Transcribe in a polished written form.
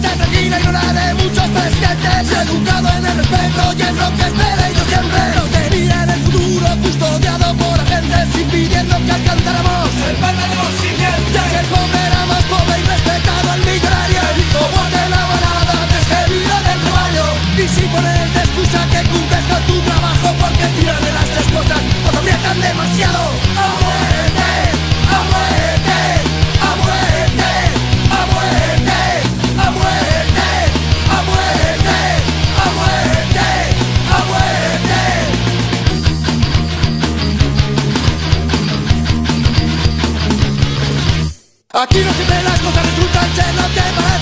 gente tranquila y no la de muchos presidentes. Educado en el respeto y en lo que espera y yo siempre. No tenía en el futuro custodiado por agentes impidiendo que alcanzáramos el pan de los siguientes. Ya que el pobre era más pobre y respetado al millonario. El hijo de la manada desquerido del rebaño. Y si pones de excusa que cumples con tu trabajo porque tiran de las esposas o te aprietan demasiado. ¡A muerte! ¡A muerte! ¡A muerte! ¡A muerte! ¡A muerte! ¡A muerte! ¡A muerte! ¡A muerte! Aquí no siempre las cosas resultan ser lo que parecen.